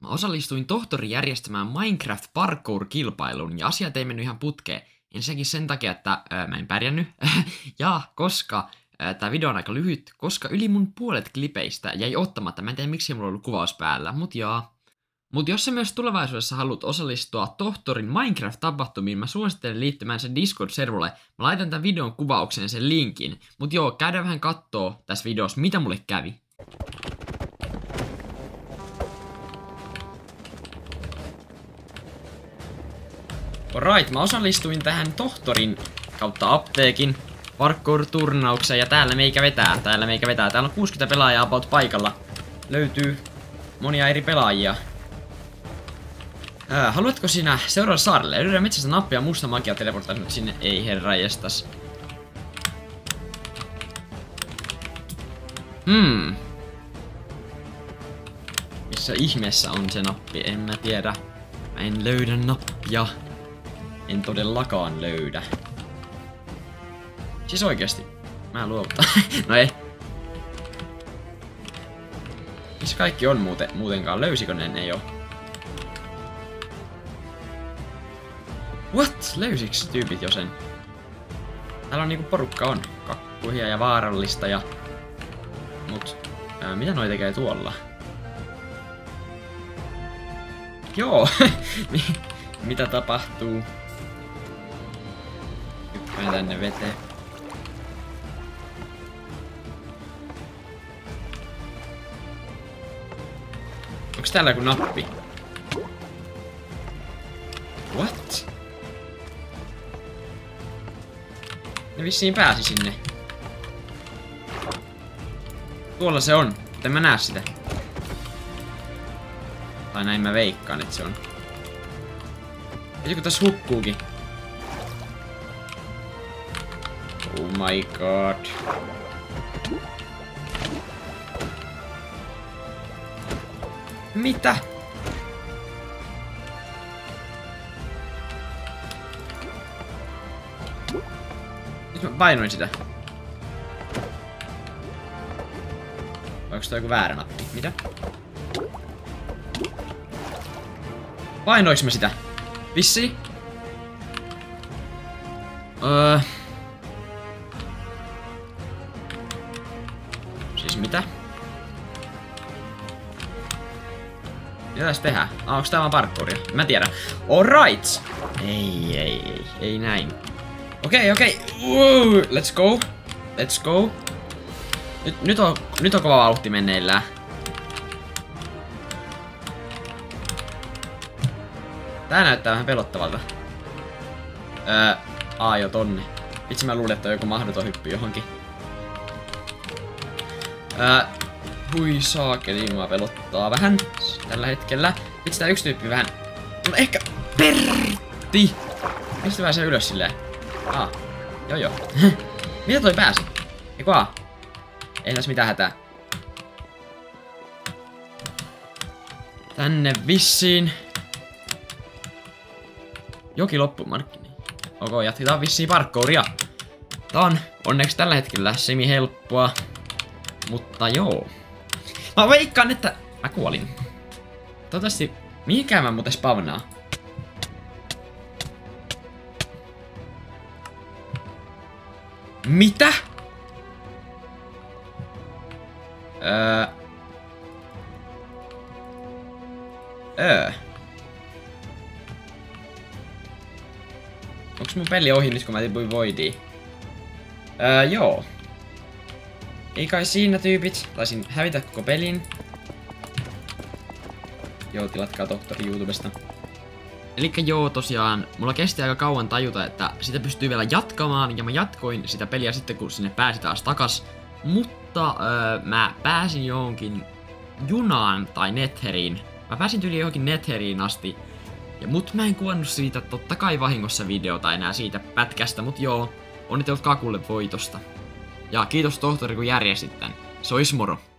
Mä osallistuin tohtorin järjestämään Minecraft Parkour-kilpailuun ja asiat ei mennyt ihan putkeen. Ensinnäkin sen takia, että mä en pärjännyt. Ja koska tää video on aika lyhyt, koska yli mun puolet klipeistä jäi ottamatta. Mä en tiedä miksi mulla on ollut kuvaus päällä, Mut jos sä myös tulevaisuudessa haluat osallistua tohtorin Minecraft-tapahtumiin, mä suosittelen liittymään sen Discord-servulle. Mä laitan tämän videon kuvaukseen sen linkin. Mut joo, käydään vähän kattoo tässä videossa, mitä mulle kävi. Alright, mä osallistuin tähän tohtorin kautta apteekin parkour-turnaukseen ja täällä meikä vetää. Täällä on 60 pelaajaa about paikalla. Löytyy monia eri pelaajia. Haluatko sinä seuraava saarelle? Löydä metsästä nappia musta magia teleportaa nyt sinne. Ei herranjestas. Missä ihmeessä on se nappi? En mä tiedä. Mä en löydä nappia. En todellakaan löydä. Siis oikeesti. Mä luovutan. No ei. Missä kaikki on muutenkaan? Löysikö ne? Ei oo. What? Löysiks tyypit jo sen? Täällä on niinku porukka on. Kakkuhia ja vaarallista ja... Mut... mitä noi tekee tuolla? Joo! Mitä tapahtuu? Hyppään tänne veteen. Onks täällä joku nappi? What? Ne vissiin pääsi sinne. Tuolla se on, mutta en mä näe sitä. Tai näin mä veikkaan, että se on. Joku tässä hukkuukin. Oh my god. Mitä? Nyt mä painoin sitä. Vai onks toi joku väärä nappi? Mitä? Painoiks mä sitä? Vissiin? Siis mitä? Mitä tässä tehdään? Onks tää vaan parkouria? Mä tiedän. Alright! Ei näin. Okei. Let's go. Nyt on kova vauhti menneillään. Tää näyttää vähän pelottavalta. Jo tonne. Vitsi mä luulen, että on joku mahdoton hyppy johonkin. Hui saakeli, mua pelottaa vähän tällä hetkellä. Vitsi tää yksi tyyppi vähän... No ehkä... Pertti! Mistä pääsee ylös silleen? Joo. Mitä toi pääsi? Eiku ei tässä mitään hätää. Tänne vissiin. Joki loppumarkkini. Jatketaan vissiin parkouria. Tää on onneksi tällä hetkellä semi-helppoa. Mutta joo. Mä veikkaan, että mä kuolin. Toivottavasti mihinkään mä muuten spawnaa. Mitä? Onks mun peli ohi nyt kun mä tipuin voidiin? Joo. Ei kai siinä tyypit. Taisin hävitä koko pelin. Joo, tilatkaa tohtori YouTubesta. Elikkä joo, tosiaan, mulla kesti aika kauan tajuta, että sitä pystyy vielä jatkamaan, ja mä jatkoin sitä peliä sitten, kun sinne pääsi taas takas. Mutta mä pääsin johonkin junaan tai Netheriin. Mä pääsin tyyliin johonkin Netheriin asti. Mut mä en kuvannut siitä totta kai vahingossa videota enää siitä pätkästä, mut joo, onnittelut Kakulle voitosta. Ja kiitos tohtori kun järjestit tän. Se ois moro.